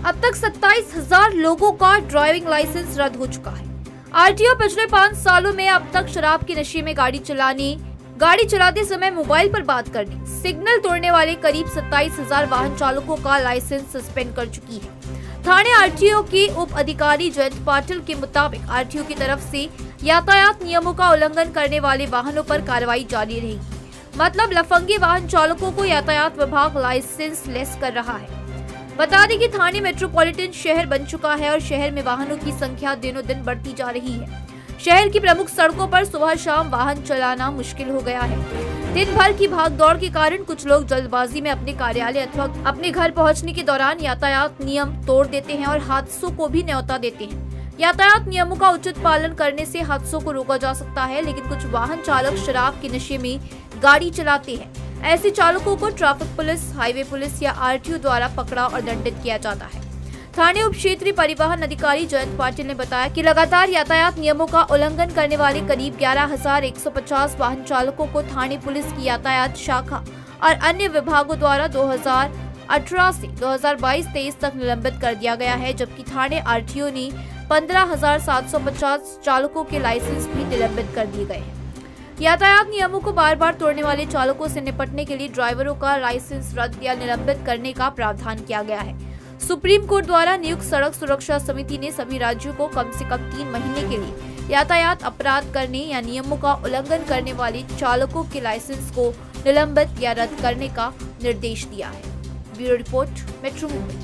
अब तक 27,000 लोगों का ड्राइविंग लाइसेंस रद्द हो चुका है। आरटीओ पिछले 5 सालों में अब तक शराब के नशे में गाड़ी चलाते समय मोबाइल पर बात करने, सिग्नल तोड़ने वाले करीब 27,000 वाहन चालकों का लाइसेंस सस्पेंड कर चुकी है। थाने आरटीओ के उप अधिकारी जयंत पाटिल के मुताबिक आरटीओ की तरफ से यातायात नियमों का उल्लंघन करने वाले वाहनों पर कार्रवाई जारी रहेगी। मतलब लफंगे वाहन चालकों को यातायात विभाग लाइसेंस लेस कर रहा है। बता दें कि थाने मेट्रोपॉलिटन शहर बन चुका है और शहर में वाहनों की संख्या दिनों दिन बढ़ती जा रही है। शहर की प्रमुख सड़कों पर सुबह शाम वाहन चलाना मुश्किल हो गया है। दिन भर की भागदौड़ के कारण कुछ लोग जल्दबाजी में अपने कार्यालय अथवा अपने घर पहुंचने के दौरान यातायात नियम तोड़ देते हैं और हादसों को भी न्योता देते हैं। यातायात नियमों का उचित पालन करने से हादसों को रोका जा सकता है, लेकिन कुछ वाहन चालक शराब के नशे में गाड़ी चलाते हैं। ऐसे चालकों को ट्रैफिक पुलिस, हाईवे पुलिस या आरटीओ द्वारा पकड़ा और दंडित किया जाता है। थाने उप क्षेत्रीय परिवहन अधिकारी जयंत पाटिल ने बताया कि लगातार यातायात नियमों का उल्लंघन करने वाले करीब 11,150 वाहन चालकों को थाने पुलिस की यातायात शाखा और अन्य विभागों द्वारा 2018 से 2022-23 तक निलंबित कर दिया गया है, जबकि थाने आरटीओ ने 15,750 चालकों के लाइसेंस भी निलंबित कर दिए गए हैं। यातायात नियमों को बार बार तोड़ने वाले चालकों से निपटने के लिए ड्राइवरों का लाइसेंस रद्द या निलंबित करने का प्रावधान किया गया है। सुप्रीम कोर्ट द्वारा नियुक्त सड़क सुरक्षा समिति ने सभी राज्यों को कम से कम 3 महीने के लिए यातायात अपराध करने या नियमों का उल्लंघन करने वाले चालकों के लाइसेंस को निलंबित या रद्द करने का निर्देश दिया है। Bureau report, metro Mumbai.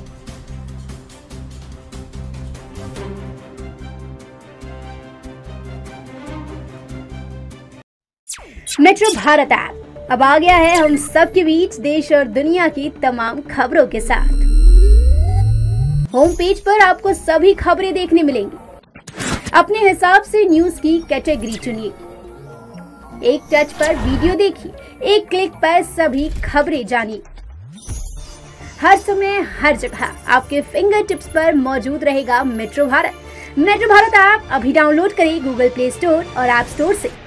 Metro Bharat app अब आ गया है हम सबके बीच देश और दुनिया की तमाम खबरों के साथ। होम पेज पर आपको सभी खबरें देखने मिलेंगी। अपने हिसाब से न्यूज की कैटेगरी चुनिए, एक टच पर वीडियो देखिए, एक क्लिक पर सभी खबरें जानिए। हर समय हर जगह आपके फिंगर टिप्स पर मौजूद रहेगा metro Bharat. Metro Bharat app अभी डाउनलोड करें गूगल प्ले स्टोर और ऐप स्टोर से।